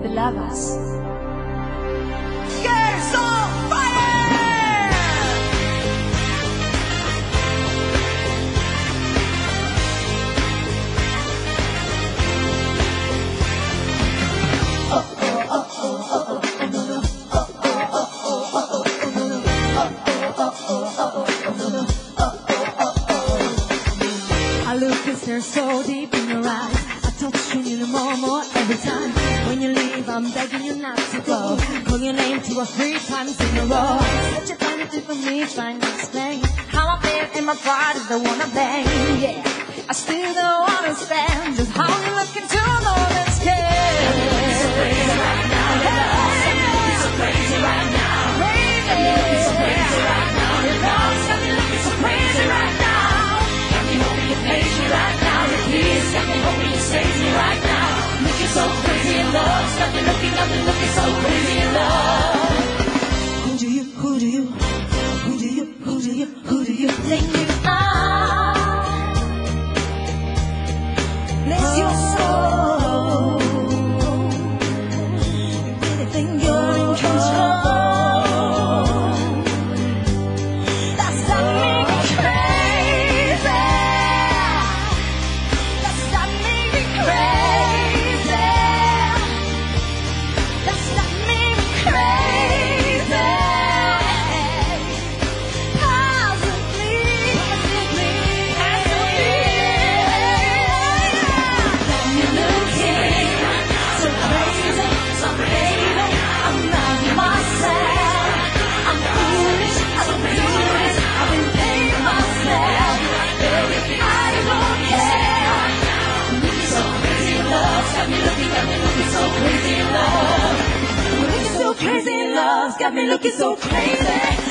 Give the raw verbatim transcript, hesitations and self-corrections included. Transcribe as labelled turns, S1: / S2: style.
S1: that love us.
S2: Girls on fire! I look and stare so deep in your eyes. I touch you, you know more and more every time. When you leave, I'm begging you not to go. Call your name two or three times in a row. Such a funny thing for me, trying to explain how I feel in my pride is the one I bang. Yeah, I still don't understand just how you look into the landscape. You're so crazy right now. You're so crazy right now. You're looking so crazy right now. Your love's got me looking so crazy right now. Got me hoping you face me right now. Your kiss got me hoping you save me right now. Looking so crazy in love. Got me looking, got me looking so crazy in love. Who do you, who do you, who do you, who do you, who do you think you are? Bless your soul. You really think you're in control? That's not me crazy. That's not me crazy. That's not me crazy. Possibly, possibly, possibly. Got me looking so crazy, so crazy. I'm not myself. I'm foolish, I'm foolish. I've been playing myself. Baby, I don't care. Looking so crazy in love, got me looking, got me looking so crazy in love. Looking so crazy in love, got me looking so crazy.